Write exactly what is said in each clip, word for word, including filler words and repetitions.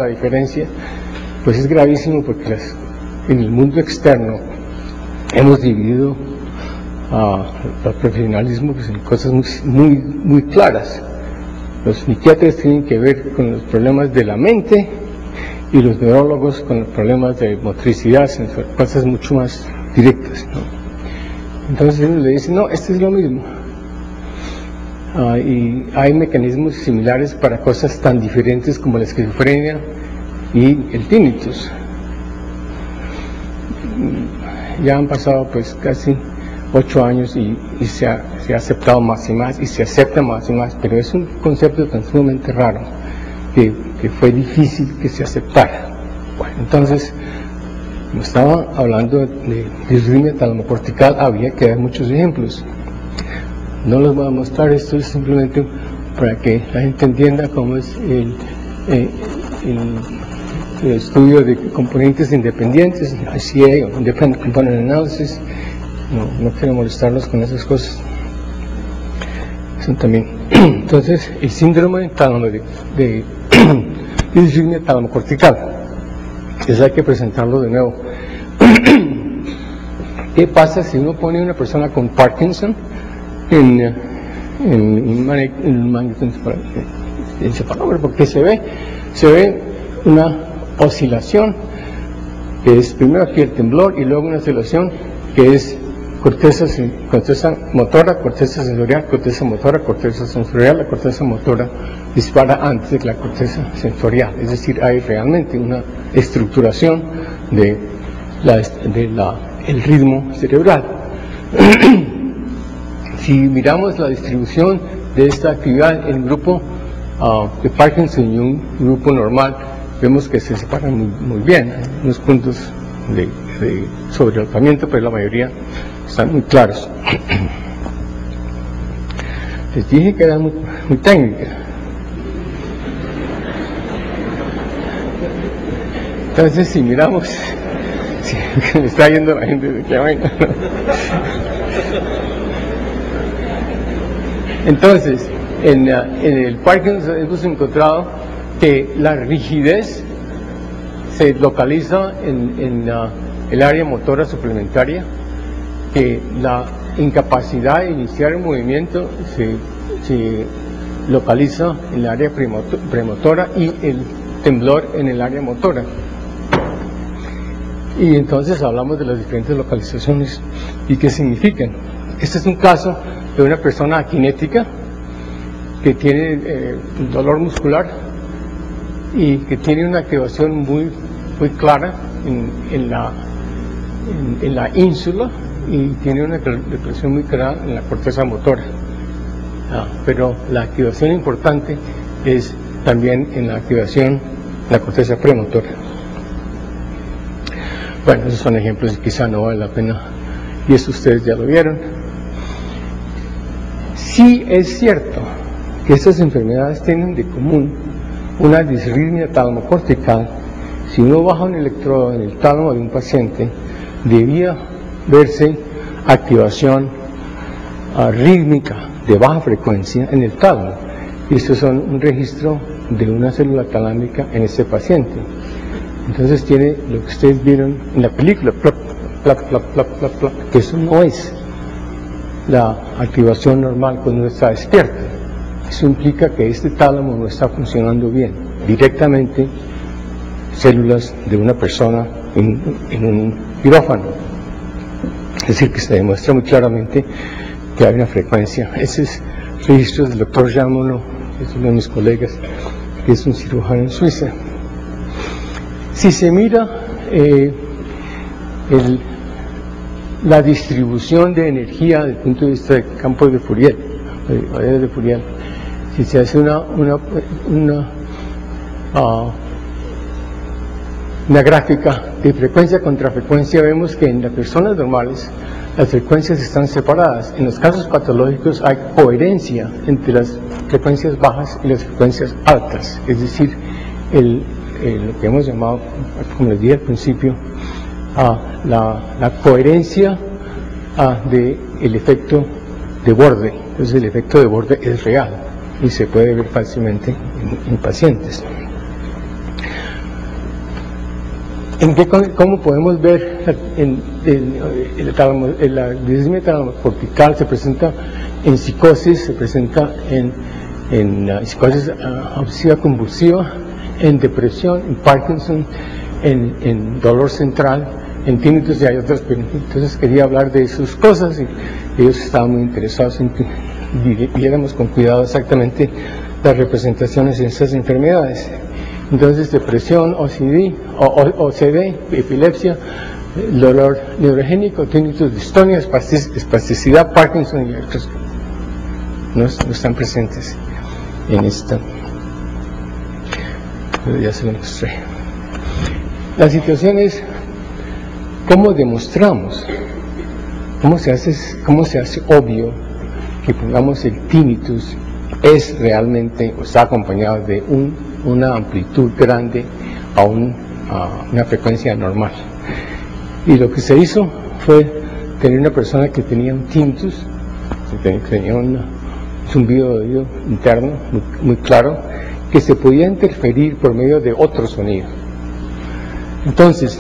la diferencia, pues es gravísimo porque las, en el mundo externo hemos dividido uh, el profesionalismo pues, en cosas muy, muy, muy claras. Los psiquiatras tienen que ver con los problemas de la mente y los neurólogos con los problemas de motricidad, cosas mucho más directas, ¿no? Entonces uno le dice, no, esto es lo mismo. Uh, y hay mecanismos similares para cosas tan diferentes como la esquizofrenia y el tinnitus. Ya han pasado pues casi ocho años y, y se, ha, se ha aceptado más y más y se acepta más y más, pero es un concepto tan sumamente raro que, que fue difícil que se aceptara. Bueno, entonces, como estaba hablando de disritmia talamocortical, había que dar muchos ejemplos. No los voy a mostrar, esto es simplemente para que la gente entienda cómo es el, eh, el, el estudio de componentes independientes, I C A o Independent Component Analysis. No, no quiero molestarlos con esas cosas. Son también. Entonces, el síndrome de, de, de disritmia talamocortical. Eso hay que presentarlo de nuevo. ¿Qué pasa si uno pone a una persona con Parkinson en, en, en un encefalógrafo? Porque se ve, se ve una oscilación, que es primero aquí el temblor y luego una oscilación que es corteza, corteza motora, corteza sensorial, corteza motora, corteza sensorial. La corteza motora dispara antes de la corteza sensorial, es decir, hay realmente una estructuración de la, de la, el ritmo cerebral. Si miramos la distribución de esta actividad en un grupo uh, de Parkinson y un grupo normal, vemos que se separan muy, muy bien, hay unos puntos de, de sobrealojamiento, pero la mayoría están muy claros. Les dije que era muy, muy técnica. Entonces, si miramos, si me está yendo la gente de qué vaina. Entonces, en, uh, en el Parkinson hemos encontrado que la rigidez se localiza en, en uh, el área motora suplementaria, que la incapacidad de iniciar el movimiento se, se localiza en el área premotora y el temblor en el área motora. Y entonces hablamos de las diferentes localizaciones y qué significan. Este es un caso de una persona akinética que tiene eh, dolor muscular y que tiene una activación muy, muy clara en, en, la, en, en la ínsula, y tiene una depresión muy clara en la corteza motora. Ah, pero la activación importante es también en la activación de la corteza premotora. Bueno, esos son ejemplos y quizá no vale la pena, y eso ustedes ya lo vieron. Sí es cierto que estas enfermedades tienen de común una disritmia talamocortical. Si uno baja un electrodo en el tálamo de un paciente, debía verse activación uh, rítmica de baja frecuencia en el tálamo. Y estos son un registro de una célula talámica en este paciente. Entonces tiene lo que ustedes vieron en la película, plop, plop, plop, plop, plop, plop, que eso no es la activación normal cuando uno está despierto. Eso implica que este tálamo no está funcionando bien. Directamente células de una persona en, en un quirófano. Es decir, que se demuestra muy claramente que hay una frecuencia. Ese es registro del doctor Jean Monod, que es uno de mis colegas, que es un cirujano en Suiza. Si se mira eh, el, la distribución de energía desde el punto de vista del campo de Fourier, de, de Fourier, si se hace una, una, una, uh, una gráfica de frecuencia contra frecuencia, vemos que en las personas normales las frecuencias están separadas. En los casos patológicos hay coherencia entre las frecuencias bajas y las frecuencias altas, es decir, el, el, lo que hemos llamado, como les dije al principio, uh, la, la coherencia uh, del efecto de borde. Entonces el efecto de borde es real y se puede ver fácilmente en, en pacientes. ¿En qué, ¿Cómo podemos ver en, en, en, el talamo, en la disritmia talamocortical? Se presenta en psicosis, se presenta en, en uh, psicosis uh, obsesiva convulsiva, en depresión, en Parkinson, en, en dolor central, en tinnitus y hay otras. Entonces quería hablar de sus cosas y ellos estaban muy interesados en que viéramos con cuidado exactamente las representaciones de esas enfermedades. Entonces, depresión, O C D, o, o, O C D, epilepsia, dolor neurogénico, tinnitus, distonia, espasticidad, Parkinson y otros no, no están presentes en esta. Pero ya se lo mostré. La situación es cómo demostramos, cómo se hace, cómo se hace obvio que pongamos el tinnitus es realmente o está acompañado de un, una amplitud grande a, un, a una frecuencia normal. Y lo que se hizo fue tener una persona que tenía un tinnitus, que tenía un zumbido de oído interno muy, muy claro, que se podía interferir por medio de otro sonido. Entonces,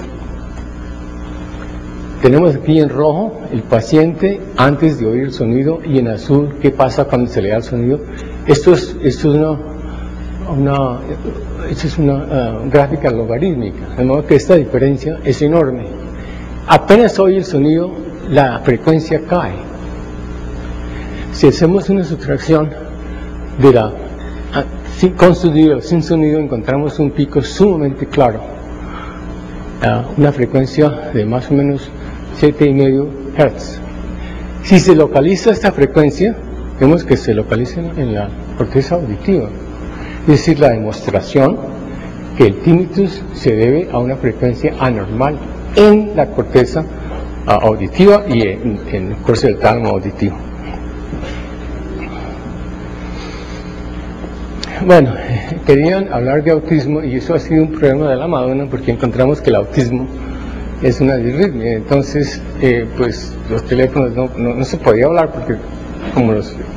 tenemos aquí en rojo el paciente antes de oír el sonido y en azul qué pasa cuando se le da el sonido. Esto es, esto es una, una, esto es una uh, gráfica logarítmica, de modo que esta diferencia es enorme. Apenas oye el sonido, la frecuencia cae. Si hacemos una sustracción de la, sin, con sonido o sin sonido, encontramos un pico sumamente claro, uh, una frecuencia de más o menos siete y medio hertz. Si se localiza esta frecuencia, vemos que se localiza en la corteza auditiva, es decir, la demostración que el tinnitus se debe a una frecuencia anormal en la corteza uh, auditiva y en, en el curso del tálamo auditivo. Bueno, querían hablar de autismo y eso ha sido un problema de la Madonna porque encontramos que el autismo es una disritmia. Entonces, eh, pues los teléfonos no, no, no se podía hablar porque como los